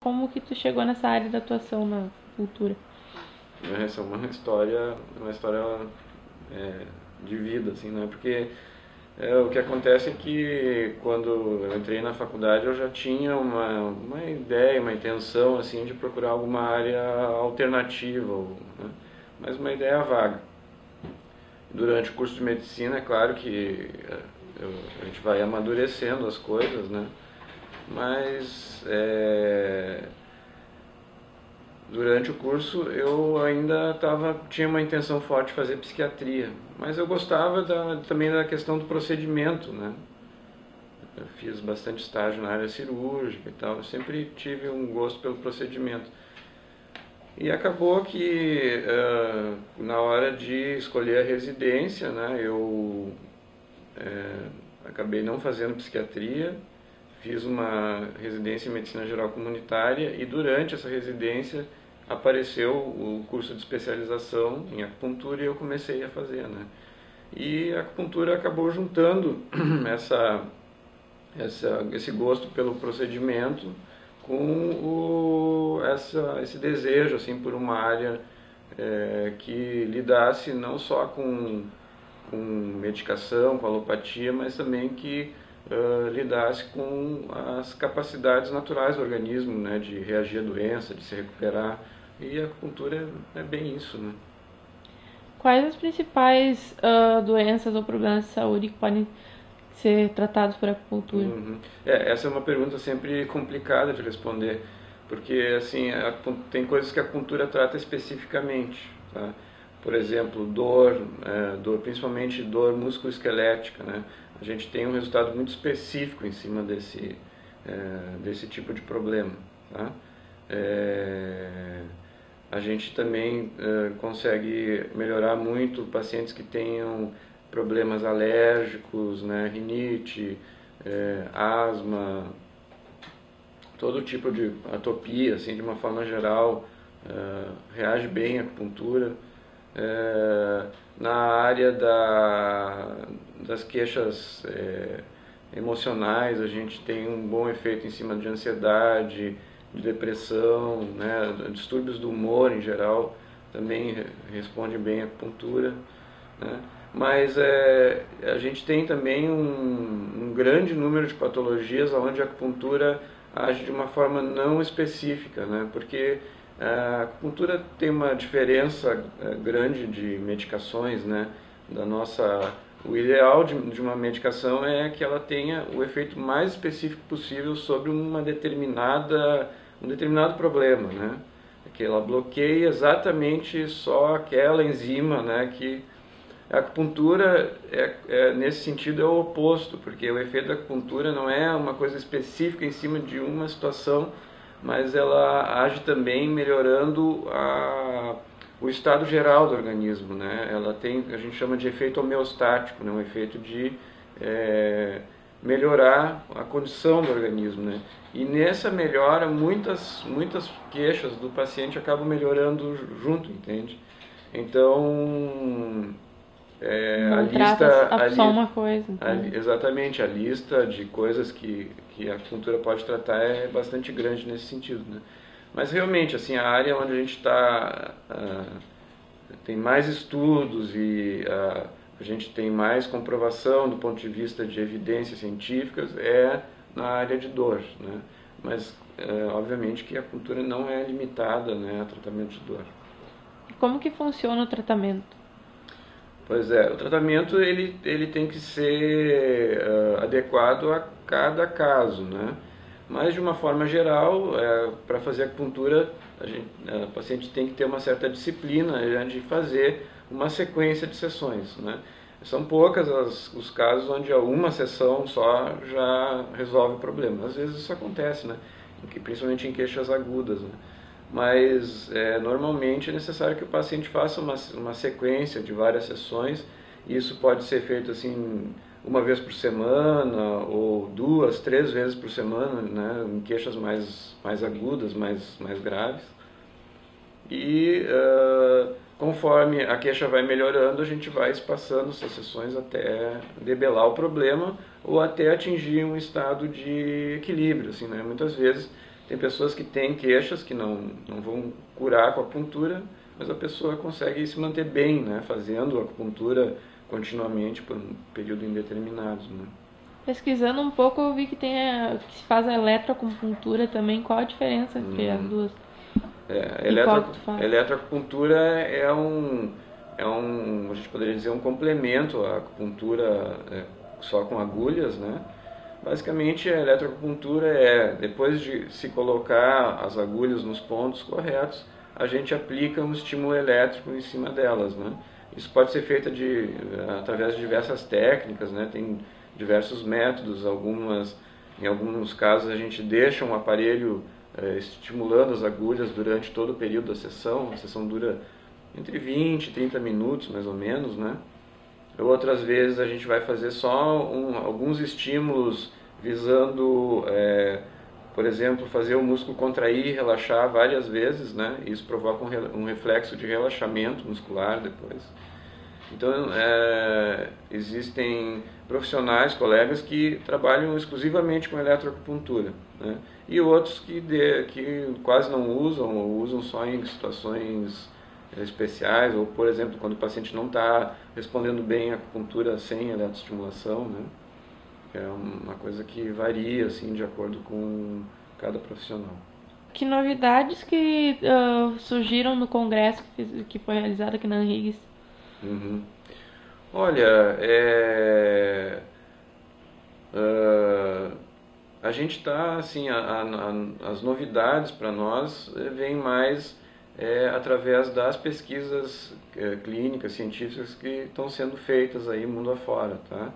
Como que tu chegou nessa área da atuação na cultura? Essa é uma história de vida, assim, né? Porque o que acontece é que quando eu entrei na faculdade eu já tinha uma ideia, uma intenção, assim, de procurar alguma área alternativa, né? Mas uma ideia vaga. Durante o curso de medicina, é claro que a gente vai amadurecendo as coisas, né? Mas durante o curso eu ainda tinha uma intenção forte de fazer psiquiatria, mas eu gostava também da questão do procedimento, né? Eu fiz bastante estágio na área cirúrgica e tal, eu sempre tive um gosto pelo procedimento. E acabou que na hora de escolher a residência, né, eu acabei não fazendo psiquiatria, fiz uma residência em medicina geral comunitária e durante essa residência apareceu o curso de especialização em acupuntura e eu comecei a fazer, né? E a acupuntura acabou juntando essa, esse gosto pelo procedimento com esse desejo assim por uma área que lidasse não só com medicação, com alopatia, mas também que lidasse com as capacidades naturais do organismo, né, de reagir à doença, de se recuperar. E a acupuntura é bem isso, né? Quais as principais doenças ou problemas de saúde que podem ser tratados por acupuntura? Uhum. Essa é uma pergunta sempre complicada de responder, porque assim tem coisas que a acupuntura trata especificamente, tá? Por exemplo, dor, principalmente dor musculoesquelética, né? A gente tem um resultado muito específico em cima desse tipo de problema, tá? É, a gente também consegue melhorar muito pacientes que tenham problemas alérgicos, né, rinite, asma, todo tipo de atopia, assim, de uma forma geral, reage bem à acupuntura. Na área das queixas emocionais, a gente tem um bom efeito em cima de ansiedade, de depressão, né, distúrbios do humor em geral, também responde bem à acupuntura, né? Mas a gente tem também um grande número de patologias onde a acupuntura age de uma forma não específica, né? Porque a acupuntura tem uma diferença grande de medicações, né? O ideal de uma medicação é que ela tenha o efeito mais específico possível sobre um determinado problema, né? Que ela bloqueia exatamente só aquela enzima, né? Que a acupuntura, nesse sentido, é o oposto, porque o efeito da acupuntura não é uma coisa específica em cima de uma situação, mas ela age também melhorando o estado geral do organismo, né? Ela tem, a gente chama de efeito homeostático, né? Um efeito de melhorar a condição do organismo, né? E nessa melhora, muitas queixas do paciente acabam melhorando junto, entende? Então, a Não lista, trata só uma coisa, então. exatamente, a lista de coisas que a acupuntura pode tratar é bastante grande nesse sentido, né? Mas realmente, assim, a área onde a gente está tem mais estudos e a gente tem mais comprovação do ponto de vista de evidências científicas é na área de dor, né? Mas obviamente que a acupuntura não é limitada, né, a tratamento de dor. E como que funciona o tratamento? Pois é, o tratamento ele tem que ser adequado a cada caso, né? Mas de uma forma geral, para fazer acupuntura, a paciente tem que ter uma certa disciplina de fazer uma sequência de sessões, né? São poucas os casos onde uma sessão só já resolve o problema. Às vezes isso acontece, né? Principalmente em queixas agudas, né? Mas normalmente é necessário que o paciente faça uma sequência de várias sessões. E isso pode ser feito assim uma vez por semana ou duas, três vezes por semana, né, em queixas mais agudas, mais graves. E conforme a queixa vai melhorando, a gente vai espaçando essas sessões até debelar o problema ou até atingir um estado de equilíbrio. Assim, né? Muitas vezes Tem pessoas que têm queixas que não vão curar com a acupuntura, mas a pessoa consegue se manter bem, né, fazendo a acupuntura continuamente por um período indeterminado, né. Pesquisando um pouco, eu vi que que se faz a eletroacupuntura também. Qual a diferença entre as duas? E qual que tu faz? Eletroacupuntura a gente poderia dizer, um complemento à acupuntura só com agulhas, né? Basicamente, a eletroacupuntura depois de se colocar as agulhas nos pontos corretos, a gente aplica um estímulo elétrico em cima delas, né? Isso pode ser feito através de diversas técnicas, né? Tem diversos métodos, em alguns casos a gente deixa um aparelho estimulando as agulhas durante todo o período da sessão. A sessão dura entre 20 e 30 minutos, mais ou menos, né? Outras vezes a gente vai fazer só alguns estímulos visando, por exemplo, fazer o músculo contrair e relaxar várias vezes, né? Isso provoca um reflexo de relaxamento muscular depois. Então, existem profissionais, colegas que trabalham exclusivamente com eletroacupuntura, né? E outros que quase não usam, ou usam só em situações especiais, ou, por exemplo, quando o paciente não está respondendo bem à acupuntura sem eletroestimulação, né? É uma coisa que varia, assim, de acordo com cada profissional. Que novidades que surgiram no congresso que foi realizado aqui na Henriques? Uhum. Olha, a gente está, assim, as novidades para nós vêm mais através das pesquisas clínicas, científicas que estão sendo feitas aí mundo afora, tá?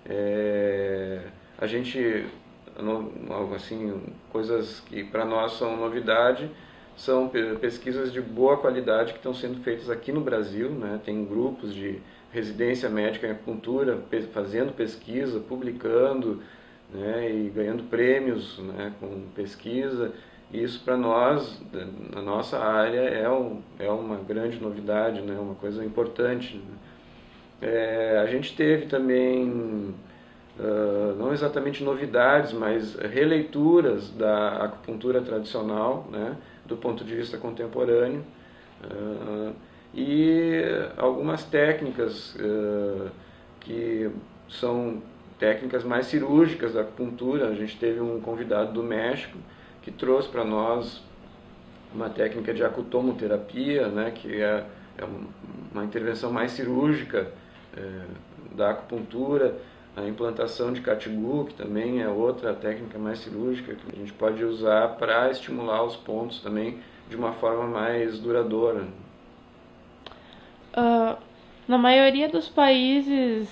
A gente, assim, coisas que para nós são novidade, são pesquisas de boa qualidade que estão sendo feitas aqui no Brasil, né? Tem grupos de residência médica em acupuntura fazendo pesquisa, publicando, né? E ganhando prêmios, né? Com pesquisa. E isso para nós, na nossa área, é uma grande novidade, né? Uma coisa importante, né? A gente teve também, não exatamente novidades, mas releituras da acupuntura tradicional, né? Do ponto de vista contemporâneo, e algumas técnicas que são técnicas mais cirúrgicas da acupuntura. A gente teve um convidado do México que trouxe para nós uma técnica de acutomoterapia, né, que é uma intervenção mais cirúrgica da acupuntura. A implantação de Catiguá, que também é outra técnica mais cirúrgica, que a gente pode usar para estimular os pontos também de uma forma mais duradoura. Na maioria dos países,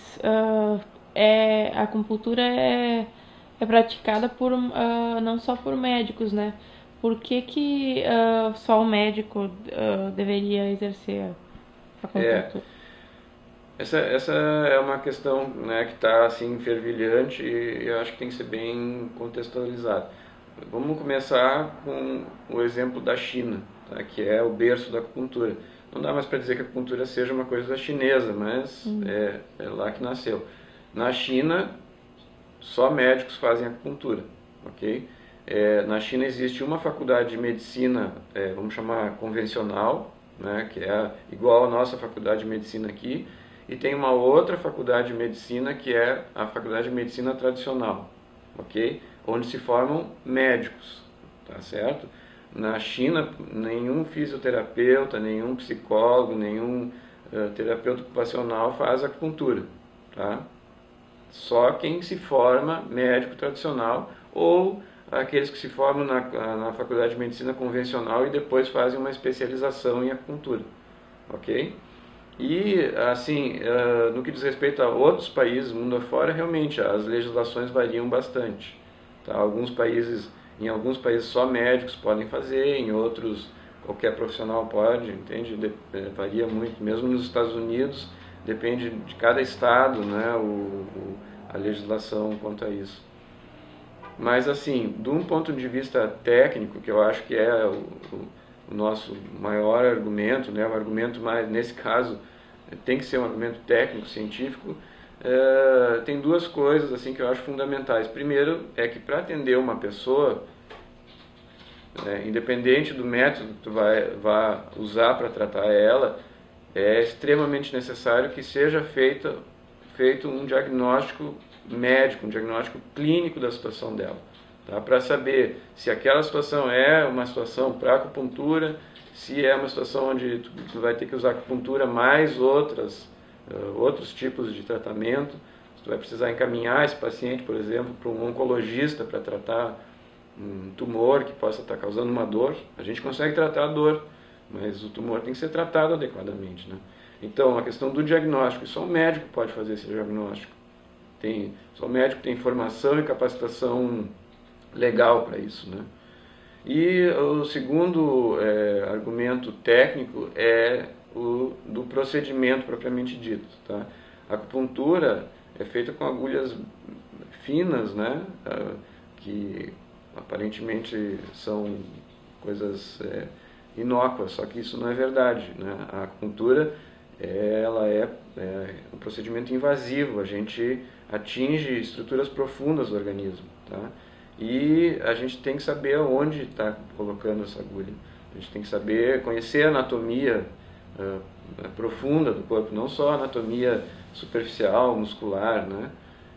a acupuntura é praticada não só por médicos, né? Por que só o médico deveria exercer a acupuntura? Essa é uma questão, né, que está assim fervilhante, e eu acho que tem que ser bem contextualizado. Vamos começar com o exemplo da China, tá, que é o berço da acupuntura. Não dá mais para dizer que a acupuntura seja uma coisa chinesa, mas é lá que nasceu. Na China, só médicos fazem acupuntura, ok? Na China existe uma faculdade de medicina, vamos chamar convencional, né, que é igual à nossa faculdade de medicina aqui, e tem uma outra faculdade de medicina que é a faculdade de medicina tradicional, ok? Onde se formam médicos, tá certo? Na China, nenhum fisioterapeuta, nenhum psicólogo, nenhum terapeuta ocupacional faz acupuntura, tá? Só quem se forma médico tradicional, ou aqueles que se formam na faculdade de medicina convencional e depois fazem uma especialização em acupuntura, ok? E, assim, no que diz respeito a outros países, mundo afora, realmente as legislações variam bastante, tá? Em alguns países só médicos podem fazer, em outros qualquer profissional pode, entende? Varia muito, mesmo nos Estados Unidos, depende de cada estado, né, a legislação quanto a isso. Mas, assim, de um ponto de vista técnico, que eu acho que é o nosso maior argumento, né, o argumento mais, nesse caso, tem que ser um argumento técnico, científico, tem duas coisas assim que eu acho fundamentais. Primeiro é que para atender uma pessoa, independente do método que tu vai usar para tratar ela, é extremamente necessário que seja feito um diagnóstico médico, um diagnóstico clínico da situação dela, tá? Para saber se aquela situação é uma situação para acupuntura, se é uma situação onde tu vai ter que usar acupuntura mais outros tipos de tratamento, se tu vai precisar encaminhar esse paciente, por exemplo, para um oncologista para tratar um tumor que possa estar causando uma dor. A gente consegue tratar a dor, mas o tumor tem que ser tratado adequadamente, né? Então, a questão do diagnóstico, só o médico pode fazer esse diagnóstico. Só o médico tem formação e capacitação legal para isso, né? E o segundo argumento técnico é o do procedimento propriamente dito, tá? A acupuntura é feita com agulhas finas, né? Que aparentemente são coisas inócuas, só que isso não é verdade, né? A acupuntura ela é um procedimento invasivo, a gente atinge estruturas profundas do organismo, tá? E a gente tem que saber onde está colocando essa agulha. A gente tem que saber, conhecer a anatomia profunda do corpo, não só a anatomia superficial, muscular, né?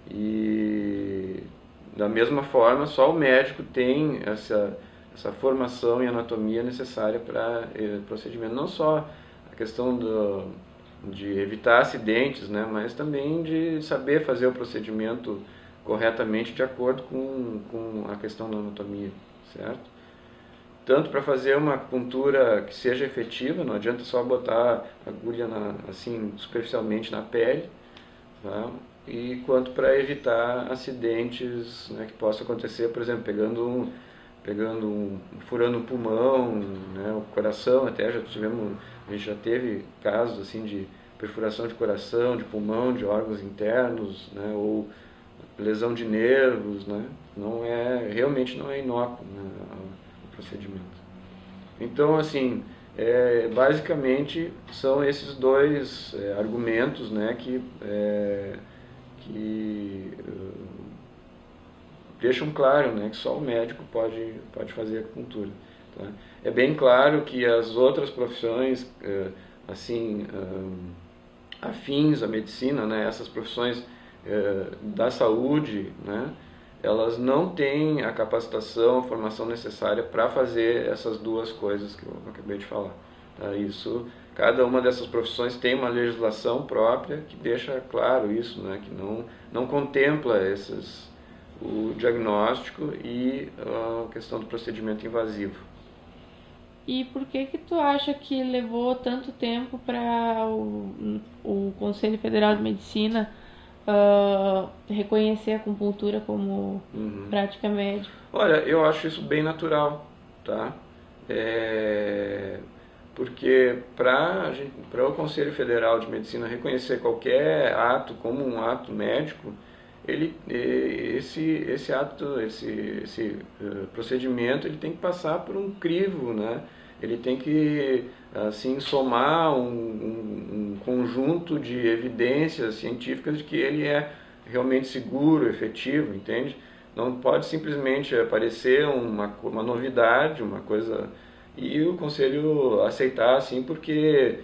E da mesma forma, só o médico tem essa formação em anatomia necessária para procedimento. Não só a questão de evitar acidentes, né? Mas também de saber fazer o procedimento corretamente de acordo com a questão da anatomia, certo? Tanto para fazer uma acupuntura que seja efetiva, não adianta só botar a agulha assim superficialmente na pele, tá? E quanto para evitar acidentes, né, que possam acontecer, por exemplo, furando um pulmão, né, o coração. Até a gente já teve casos assim de perfuração de coração, de pulmão, de órgãos internos, né, ou lesão de nervos, né? Realmente não é inócuo, né, o procedimento. Então, assim, basicamente são esses dois argumentos, né, que deixam claro, né, que só o médico pode fazer acupuntura, tá? É bem claro que as outras profissões, assim, afins à medicina, né, essas profissões da saúde, né, elas não têm a capacitação, a formação necessária para fazer essas duas coisas que eu acabei de falar, tá? Cada uma dessas profissões tem uma legislação própria que deixa claro isso, né, que não contempla o diagnóstico e a questão do procedimento invasivo. E por que tu acha que levou tanto tempo para o Conselho Federal de Medicina reconhecer a acupuntura como prática médica? Olha, eu acho isso bem natural, tá? Porque para o Conselho Federal de Medicina reconhecer qualquer ato como um ato médico, esse procedimento ele tem que passar por um crivo, né? Ele tem que assim somar um conjunto de evidências científicas de que ele é realmente seguro, efetivo, entende? Não pode simplesmente aparecer uma novidade, uma coisa, e o conselho aceitar assim porque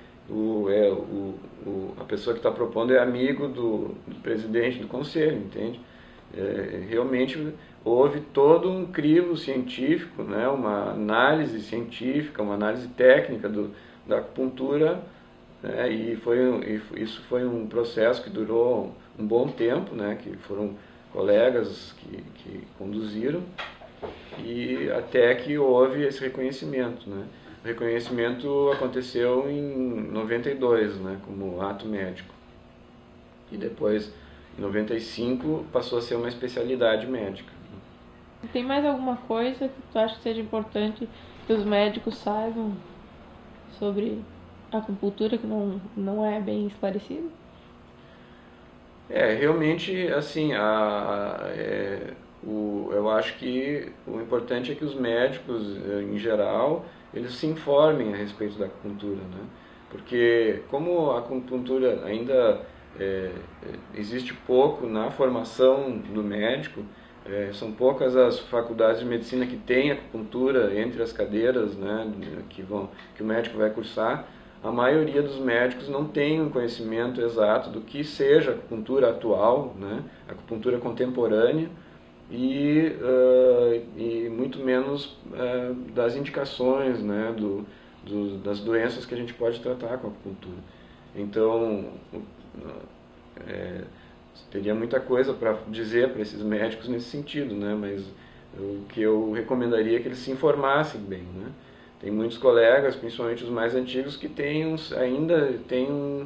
a pessoa que está propondo é amigo do presidente do conselho, entende? Realmente houve todo um crivo científico, né, uma análise científica, uma análise técnica da acupuntura, né, isso foi um processo que durou um bom tempo, né, que foram colegas que conduziram, e até que houve esse reconhecimento, né? O reconhecimento aconteceu em 92, né, como ato médico. E depois, em 95, passou a ser uma especialidade médica. Tem mais alguma coisa que tu acha que seja importante que os médicos saibam sobre a acupuntura que não é bem esclarecido? Realmente, assim, eu acho que o importante é que os médicos, em geral, eles se informem a respeito da acupuntura, né? Porque como a acupuntura ainda existe pouco na formação do médico, São poucas as faculdades de medicina que têm acupuntura entre as cadeiras, né, que o médico vai cursar. A maioria dos médicos não tem um conhecimento exato do que seja acupuntura atual, né, acupuntura contemporânea, e muito menos das indicações, né, das doenças que a gente pode tratar com a acupuntura. Então, teria muita coisa para dizer para esses médicos nesse sentido, né? Mas o que eu recomendaria é que eles se informassem bem, né? Tem muitos colegas, principalmente os mais antigos, que ainda têm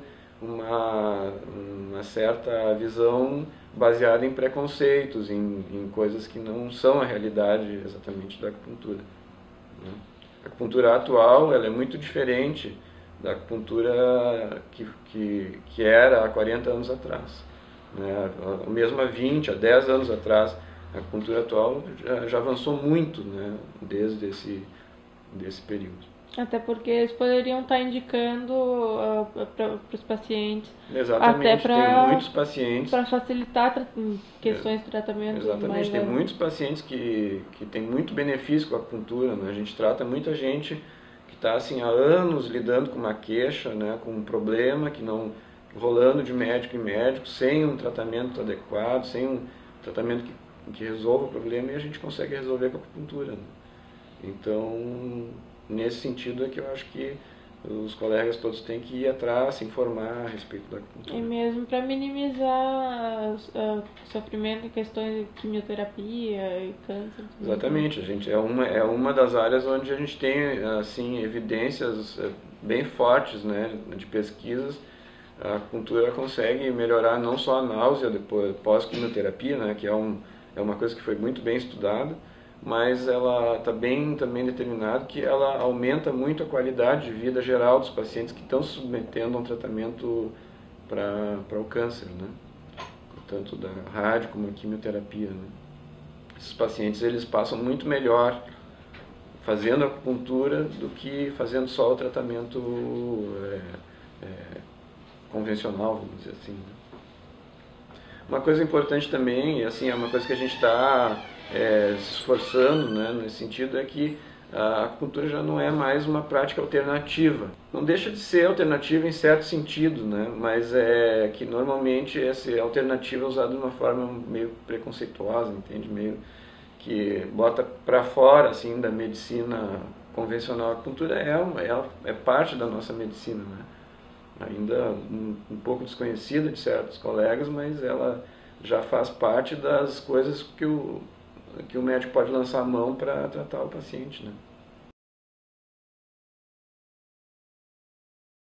uma certa visão baseada em preconceitos, em coisas que não são a realidade exatamente da acupuntura, né? A acupuntura atual ela é muito diferente da acupuntura que era há 40 anos atrás, né? Mesmo há 20, há 10 anos atrás, a acupuntura atual já avançou muito, né? Desde desse período. Até porque eles poderiam estar indicando para os pacientes. Exatamente, Até tem muitos pacientes. Para facilitar questões de tratamento. Exatamente, tem muitos pacientes que têm muito benefício com a acupuntura, né? A gente trata muita gente que está assim, há anos lidando com uma queixa, né? Com um problema que não rolando de médico em médico, sem um tratamento adequado, sem um tratamento que resolva o problema, e a gente consegue resolver com a acupuntura, né? Então, nesse sentido é que eu acho que os colegas todos têm que ir atrás, se informar a respeito da acupuntura. E mesmo para minimizar o sofrimento em questões de quimioterapia e câncer. Exatamente, a gente é uma das áreas onde a gente tem assim evidências bem fortes, né, de pesquisas. A acupuntura consegue melhorar não só a náusea depois pós-quimioterapia, né, que é uma coisa que foi muito bem estudada, mas ela está bem também determinado que ela aumenta muito a qualidade de vida geral dos pacientes que estão se submetendo a um tratamento para o câncer, né? Tanto da rádio como da quimioterapia, né? Esses pacientes eles passam muito melhor fazendo acupuntura do que fazendo só o tratamento convencional, vamos dizer assim, né? Uma coisa importante também, assim, é uma coisa que a gente está se esforçando, né, nesse sentido, é que a acupuntura já não é mais uma prática alternativa. Não deixa de ser alternativa em certo sentido, né, mas é que normalmente essa alternativa é usada de uma forma meio preconceituosa, entende? Meio que bota para fora assim, da medicina convencional. A acupuntura é parte da nossa medicina, né? Ainda um pouco desconhecida de certos colegas, mas ela já faz parte das coisas que o médico pode lançar a mão para tratar o paciente, né?